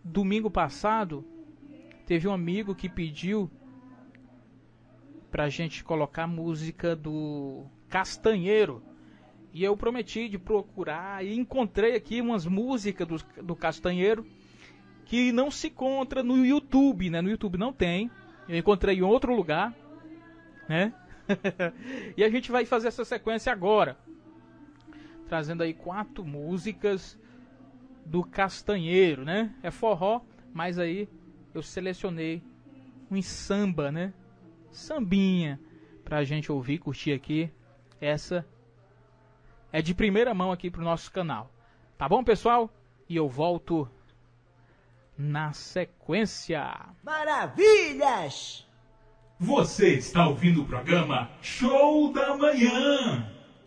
domingo passado, teve um amigo que pediu pra gente colocar música do Castanheiro. E eu prometi de procurar e encontrei aqui umas músicas do Castanheiro que não se encontra no YouTube, né? No YouTube não tem. Eu encontrei em outro lugar, né? E a gente vai fazer essa sequência agora, trazendo aí 4 músicas do Castanheiro, né? É forró, mas aí eu selecionei um samba, né? Sambinha pra gente ouvir, curtir aqui. Essa é de primeira mão aqui pro nosso canal. Tá bom, pessoal? E eu volto na sequência. Maravilhas! Você está ouvindo o programa Show da Manhã.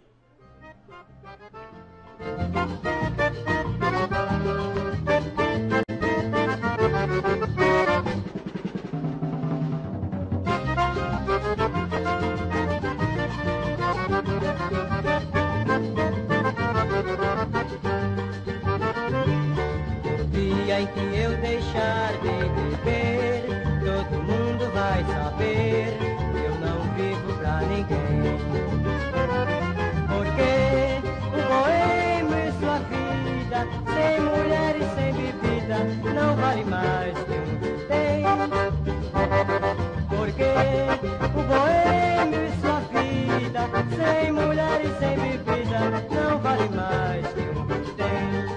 Dia em que eu deixar de beber, todo mundo vai saber que eu não vivo pra ninguém. Porque o boêmio e sua vida, sem mulher e sem bebida, não vale mais que um tem. Porque o boêmio e sua vida, sem mulher e sem bebida, não vale mais que um tem.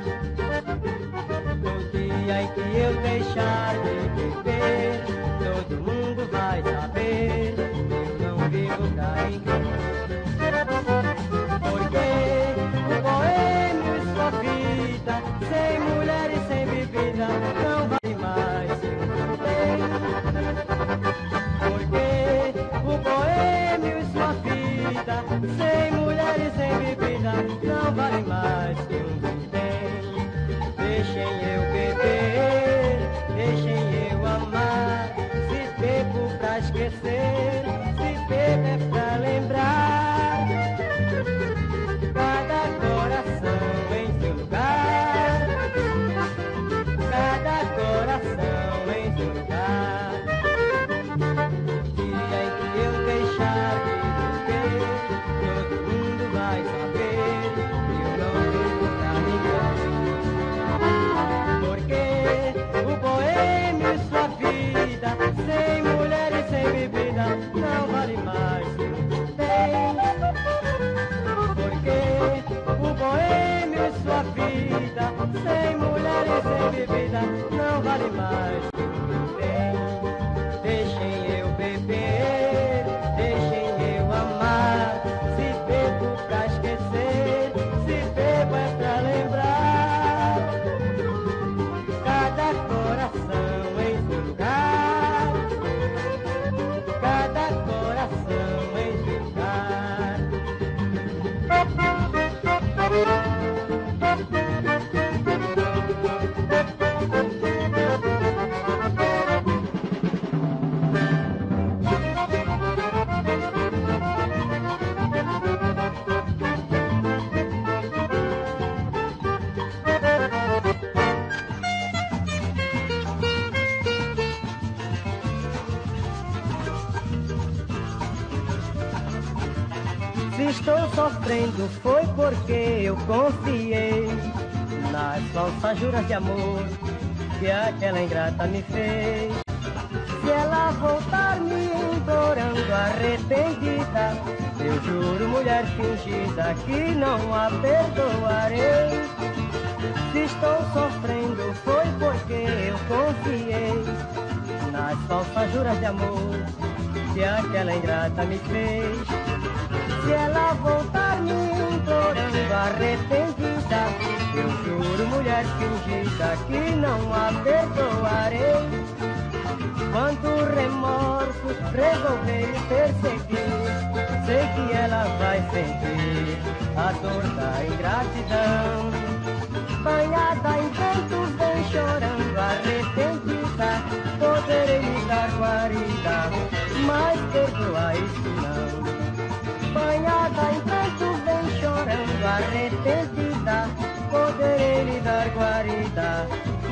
Dia em que eu deixar de beber, todo mundo vai saber que eu não vivo pra ninguém. Porque o boêmio e sua vida, sem mulher e sem bebida, não vale mais que um tem. Porque o boêmio e sua vida, sem mulher e sem bebida, não vale mais que um tem. Deixem eu beber, deixem eu amar. Se bebo pra esquecer, se bebo é pra lembrar. Cada coração em seu lugar, cada coração em seu lugar. Dia em que eu deixar de beber, todo mundo vai saber que eu não vivo pra ninguém. Porque o boêmio e sua vida, sem mulher e sem bebida, não vale mais que um tem. Porque o boêmio e sua vida, sem mulher e sem bebida, não vale mais que um tem. Deixem eu beber, deixem eu amar. Se bebo pra esquecer, se bebo é pra lembrar. Cada coração em seu lugar, cada coração em seu lugar. Se estou sofrendo foi porque eu confiei nas falsas juras de amor que aquela ingrata me fez. Se ela voltar me implorando arrependida, eu juro, mulher fingida, que não a perdoarei. Se estou sofrendo foi porque eu confiei nas falsas juras de amor que aquela ingrata me fez. Se ela voltar me implorando arrependida, eu juro, mulher fingida, que não a perdoarei. Quanto remorso resolver perseguir, sei que ela vai sentir a dor da ingratidão. Banhada em prantos vem chorando arrependida, poderei lhe dar guarida, mas perdoar isso não. Banhada em prantos vem chorando arrependida, poderei lhe dar guarida,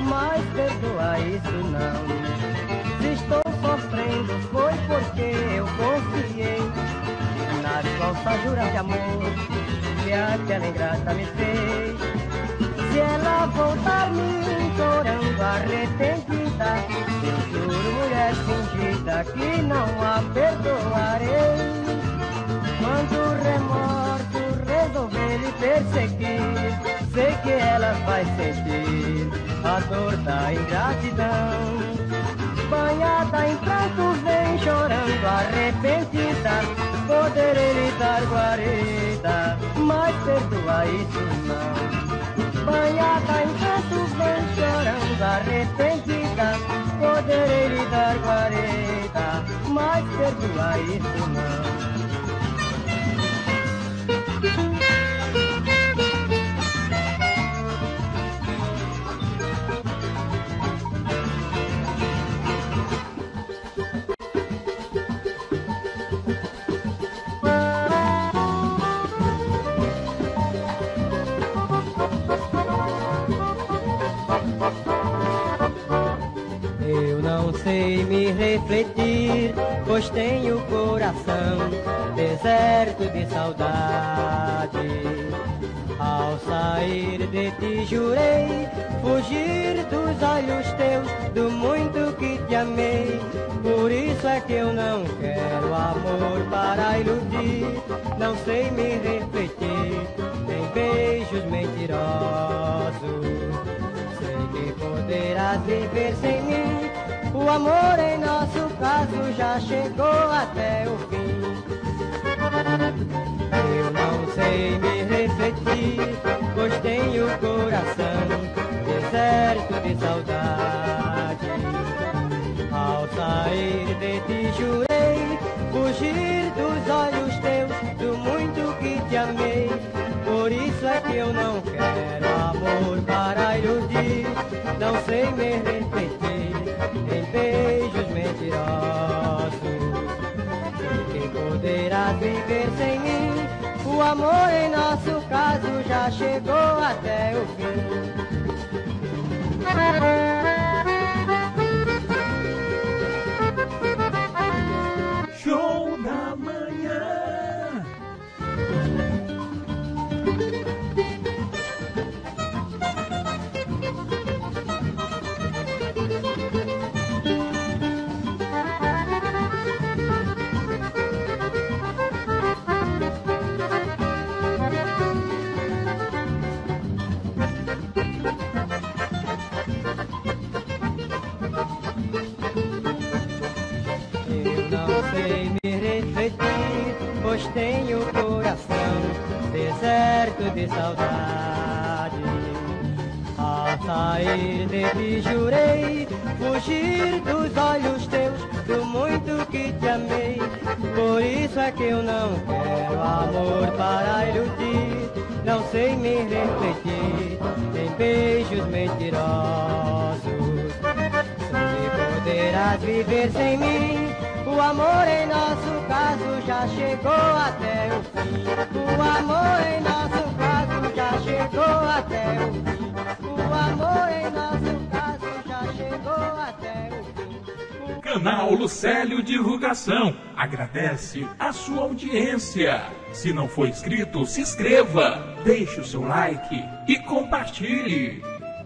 mas perdoa isso não. Se estou sofrendo foi porque eu confiei nas falsas juras de amor que aquela ingrata me fez. Se ela voltar me implorando arrependida, eu juro, mulher fingida, que não a perdoarei. Quando o remorso resolver lhe perseguir, sei que ela vai sentir a dor da ingratidão. Banhada em pranto vem chorando arrependida, poderei lhe dar guarida, mas perdoa isso não. Banhada em pranto vem chorando arrependida, poderei lhe dar guarida, mas perdoa isso não. Eu não sei me refletir, pois tenho o coração deserto de saudade. Ao sair de ti jurei fugir dos olhos teus, do muito que te amei. Por isso é que eu não quero amor para iludir. Não sei me refletir em beijos mentirosos. Que poderás viver sem mim. O amor em nosso caso já chegou até o fim. Eu não sei me refletir, pois tenho o coração deserto de saudade. Ao sair de ti jurei fugir dos olhos teus, do muito que te amei. Por isso é que eu não quero amor para iludir. Não sei me refletir em beijos mentirosos. Sei que poderás viver sem mim. O amor em nosso caso já chegou até o fim. Show da manhã. Pois tenho o coração deserto de saudade. Ao sair de ti jurei fugir dos olhos teus, do muito que te amei. Por isso é que eu não quero amor para iludir. Não sei me refletir em beijos mentirosos. Se poderás viver sem mim. O amor em nosso caso já chegou até o fim. O amor em nosso caso já chegou até o fim. O amor em nosso caso já chegou até o fim. Canal Lucélio Divulgação agradece a sua audiência. Se não for inscrito, se inscreva, deixe o seu like e compartilhe.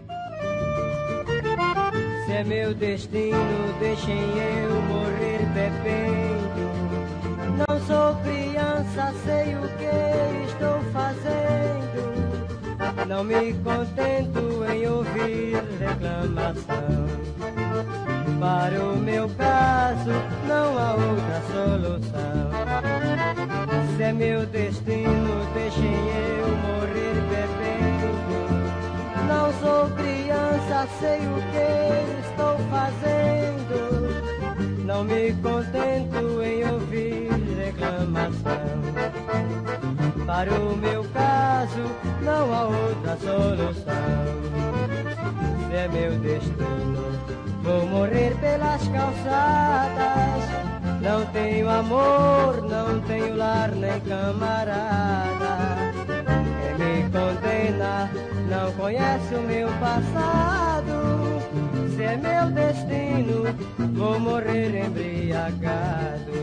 Se é meu destino, deixem eu morrer bebendo. Não sou criança, sei o que estou fazendo. Não me contento em ouvir reclamação. Para o meu caso, não há outra solução. Se é meu destino, deixem eu morrer bebendo. Não sou criança, sei o que estou fazendo. Não me contento em ouvir reclamação. Para o meu caso, não há outra solução. Se é meu destino, vou morrer pelas calçadas. Não tenho amor, não tenho lar nem camarada. Quem me condena não conhece o meu passado. vou morrer embriagado.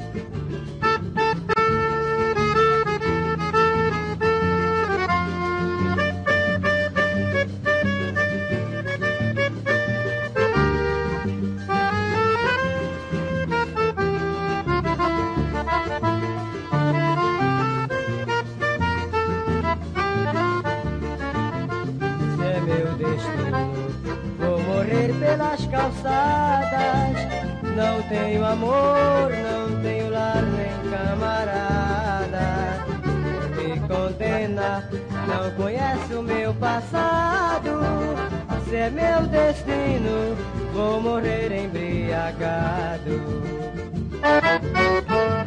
Pelas calçadas, não tenho amor, não tenho lar nem camarada. Me condena, não conhece o meu passado. Se é meu destino, vou morrer embriagado.